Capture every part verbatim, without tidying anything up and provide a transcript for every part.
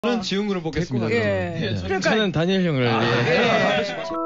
저는 지웅군을 뽑겠습니다. 예. 예. 그러니까 저는 다니엘 형을. 아, 예. 예.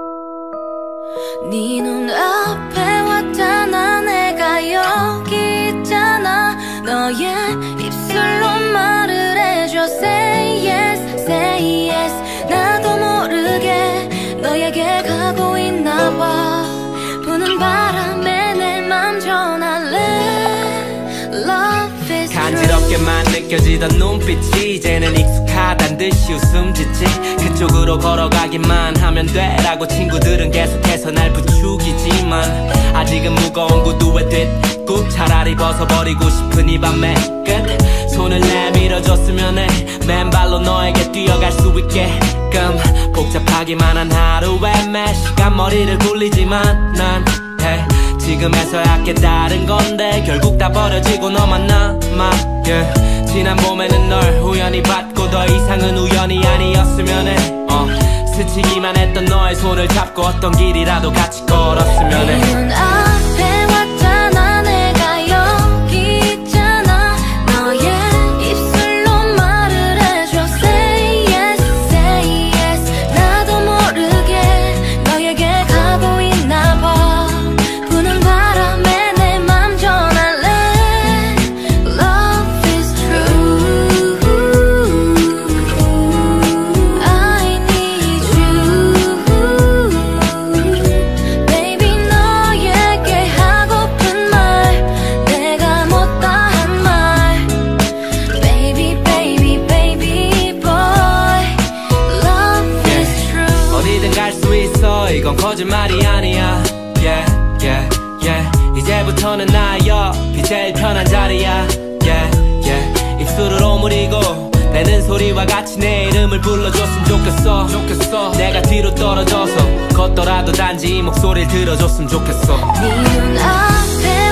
네 눈앞에 왔잖아. 내가 여기 있잖아. 너의 입술로 말을 해줘. Say yes, say yes. 나도 모르게 너에게 가고 있나봐. 부는 바람에 내 맘 전할래. Love is true. 간지럽게만 느껴지던 눈빛이 이제는 익숙하단 듯이 웃음 짓지. 그쪽으로 걸어가기만 하면 돼라고 친구들은 계속해서 날 부추기지만 아직은 무거운 구두에 뒷굽 차라리 벗어버리고 싶은 이 밤의 끝. 손을 내밀어줬으면 해. 맨발로 너에게 뛰어갈 수 있게끔. 복잡하기만 한 하루에 매 시간 머리를 굴리지만 난 해. 지금에서야 깨달은 건데 결국 다 버려지고 너만 남아. yeah. 지난 봄에는 널 우연히 봤고 더 이상은 우연이 아니었으면 해. 어. 스치기만 했던 너의 손을 잡고 어떤 길이라도 같이 걸었으면 해. 네 눈앞에 왔잖아. 내가 여기 있잖아. 너의 입술로 말을 해줘. Say yes, say yes. 나도 모르게 너에게 가고 있나봐. 부는 바람에 내 맘 전할래. Love is true. I need you. Baby 너에게 하고픈 말 내가 못다 한 말. Baby baby baby boy. Love is true. 어디든 갈 수 있어. 이건 거짓말이 아니야. Yeah, yeah, yeah. 이제부터는 나의 옆이 제일 편한 자리야. Yeah, yeah. 입술을 오므리고 내는 소리와 같이 내 이름을 불러줬으면 좋겠어. 좋겠어. 내가 뒤로 떨어져서 걷더라도 단지 이 목소리를 들어줬으면 좋겠어. 네 눈앞에